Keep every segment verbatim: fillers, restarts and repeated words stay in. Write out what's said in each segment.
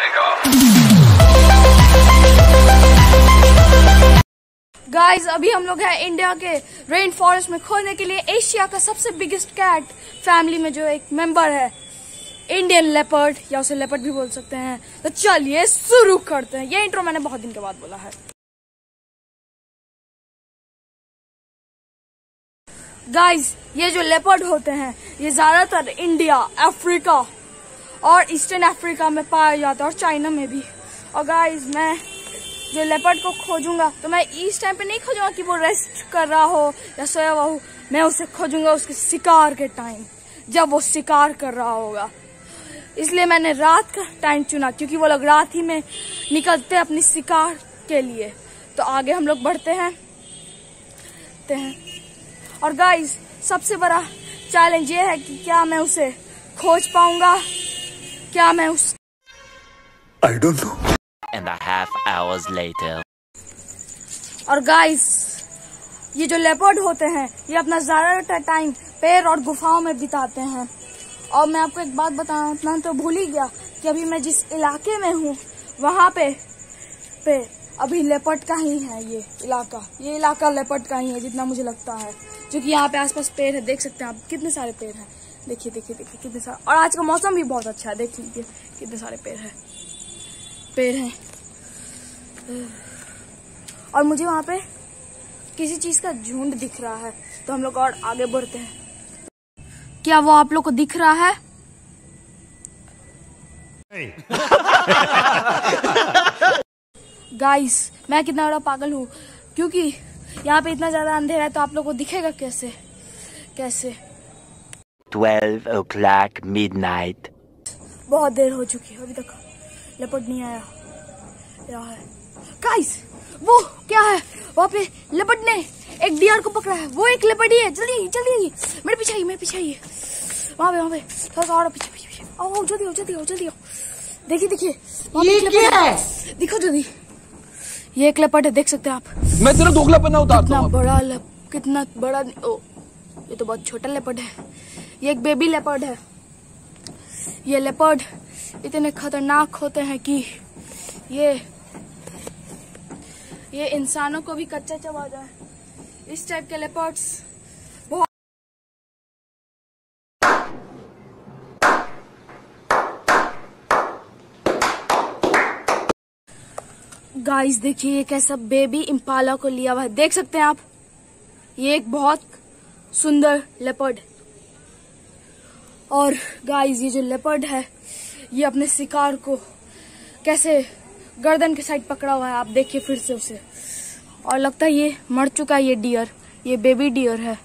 जाएगा। गाइस अभी हम लोग हैं इंडिया के रेन फॉरेस्ट में खोजने के लिए एशिया का सबसे बिगेस्ट कैट फैमिली में जो एक मेंबर है, इंडियन लेपर्ड, या उसे लेपर्ड भी बोल सकते हैं। तो चलिए शुरू करते हैं। ये इंट्रो मैंने बहुत दिन के बाद बोला है। गाइस ये जो लेपर्ड होते हैं ये ज्यादातर इंडिया, अफ्रीका और ईस्टर्न अफ्रीका में पाया जाता है और चाइना में भी। और गाइस मैं जो लेपर्ड को खोजूंगा तो मैं इस टाइम पे नहीं खोजूंगा कि वो रेस्ट कर रहा हो या सोया हुआ हो। मैं उसे खोजूंगा उसके शिकार के टाइम, जब वो शिकार कर रहा होगा। इसलिए मैंने रात का टाइम चुना क्योंकि वो लोग रात ही में निकलते हैं अपनी शिकार के लिए। तो आगे हम लोग बढ़ते हैं हैं और गाइस सबसे बड़ा चैलेंज ये है कि क्या मैं उसे खोज पाऊंगा, क्या मैं उस I don't know. And a half hours later. और गाइस ये जो लेपर्ड होते हैं ये अपना ज्यादातर टाइम पेड़ और गुफाओं में बिताते हैं। और मैं आपको एक बात बताना तो भूल ही गया कि अभी मैं जिस इलाके में हूँ वहाँ पे पे अभी लेपर्ड का ही है ये इलाका। ये इलाका लेपर्ड का ही है जितना मुझे लगता है, क्योंकि यहाँ पे आसपास पेड़ है। देख सकते हैं आप कितने सारे पेड़ हैं। देखिए देखिए देखिए कितने सारे। और आज का मौसम भी बहुत अच्छा है, देख लीजिए कितने सारे पेड़ हैं पेड़ हैं और मुझे वहाँ पे किसी चीज का झुंड दिख रहा है। तो हम लोग और आगे बढ़ते हैं। क्या वो आप लोग को दिख रहा है? गाइस मैं कितना बड़ा पागल हूँ, क्योंकि यहाँ पे इतना ज्यादा अंधेरा है तो आप लोग को दिखेगा कैसे कैसे Twelve o'clock midnight. बहुत देर हो चुकी है, अभी तक लेपर्ड नहीं आया। यहाँ है गाइस, वो क्या है वहाँ पे? लेपर्ड ने एक डियर को पकड़ा है। वो एक लेपर्ड ही है। जल्दी जल्दी मेरे पीछे आइए, मेरे पीछे आइए। वहाँ पे वहाँ पे थोड़ा और पीछे पीछे पीछे आओ, जल्दी आओ जल्दी आओ जल्दी आओ। देखिए देखिए ये क्या है, दिखो जल्दी। ये एक लेपर्ड है, देख सकते हैं आप। मैं तेरा दोगलापना उतारता कितना हूँ। बड़ा लेप, कितना बड़ा। ओ ये तो बहुत छोटा लेपर्ड है। ये एक बेबी लेपर्ड है। ये लेपर्ड इतने खतरनाक होते हैं कि ये ये इंसानों को भी कच्चा चबा जाए। इस टाइप के लेपर्ड्स बहुत। गाइस देखिए ये कैसा बेबी इम्पाला को लिया हुआ है, देख सकते हैं आप। ये एक बहुत सुंदर लेपर्ड। और गाइस ये जो लेपर्ड है ये अपने शिकार को कैसे गर्दन के साइड पकड़ा हुआ है, आप देखिए फिर से उसे। और लगता है ये मर चुका है। ये डियर, ये बेबी डियर है।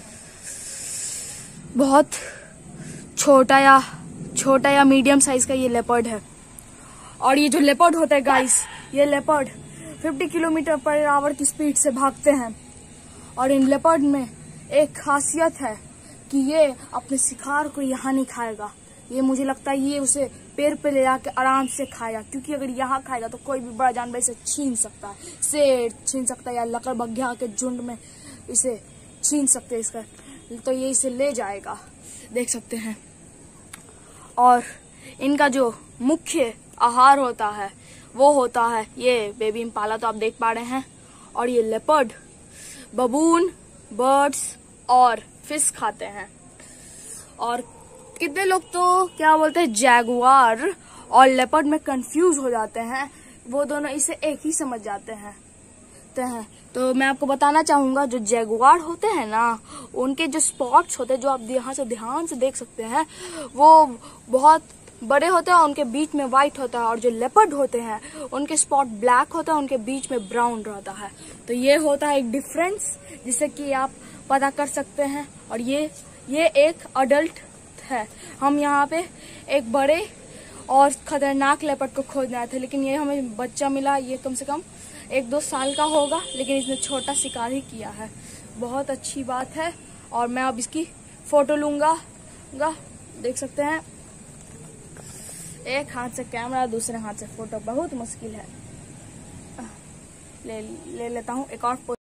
बहुत छोटा या छोटा या मीडियम साइज का ये लेपर्ड है। और ये जो लेपर्ड होता है गाइस, ये लेपर्ड पचास किलोमीटर पर आवर की स्पीड से भागते हैं। और इन लेपर्ड में एक खासियत है कि ये अपने शिकार को यहाँ नहीं खाएगा। ये मुझे लगता है ये उसे पेड़ पे ले जाके आराम से खाएगा, क्योंकि अगर यहाँ खाएगा तो कोई भी बड़ा जानवर इसे छीन सकता है। शेर छीन सकता है या लकड़बग्घा के झुंड में इसे छीन सकते हैं इसका, तो ये इसे ले जाएगा, देख सकते हैं। और इनका जो मुख्य आहार होता है वो होता है ये बेबी इम्पाला, तो आप देख पा रहे हैं। और ये लेपर्ड बबून, बर्ड्स और फिश खाते हैं। और कितने लोग तो क्या बोलते हैं जैगुआर और लेपर्ड में कंफ्यूज हो जाते हैं। वो दोनों इसे एक ही समझ जाते हैं। तो मैं आपको बताना चाहूंगा जो जैगुआर होते हैं ना, उनके जो स्पॉट्स होते हैं जो आप यहाँ से ध्यान से देख सकते हैं वो बहुत बड़े होते हैं, उनके बीच में व्हाइट होता है। और जो लेपर्ड होते हैं उनके स्पॉट ब्लैक होता है, उनके बीच में ब्राउन रहता है। तो ये होता है एक डिफरेंस जिससे कि आप पता कर सकते हैं। और ये ये एक अडल्ट है। हम यहाँ पे एक बड़े और खतरनाक लेपर्ड को खोजने आए थे, लेकिन ये हमें बच्चा मिला। ये कम से कम एक दो साल का होगा, लेकिन इसने छोटा शिकार ही किया है। बहुत अच्छी बात है। और मैं अब इसकी फोटो लूंगा, देख सकते हैं। एक हाथ से कैमरा, दूसरे हाथ से फोटो, बहुत मुश्किल है। ले ले लेता हूँ एक और पोज।